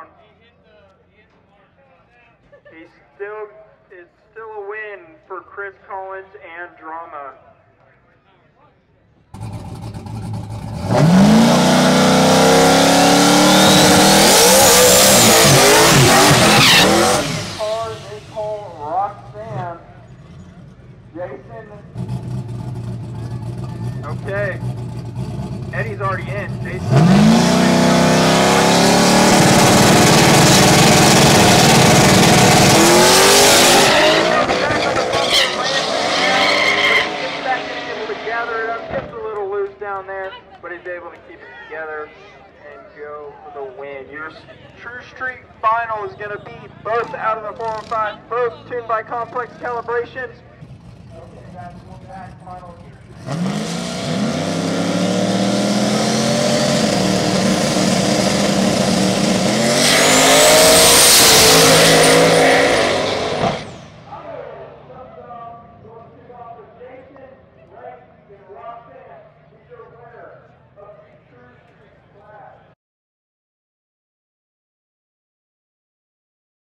down. It's still a win for Chris Collins and Drama. Nicole, Roxanne, Jason. Okay. Eddie's already in. Jason. Down there, but he's able to keep it together and go for the win. Your True Street final is going to be both out of the 405, both tuned by complex calibrations. Okay, guys, we'll back final.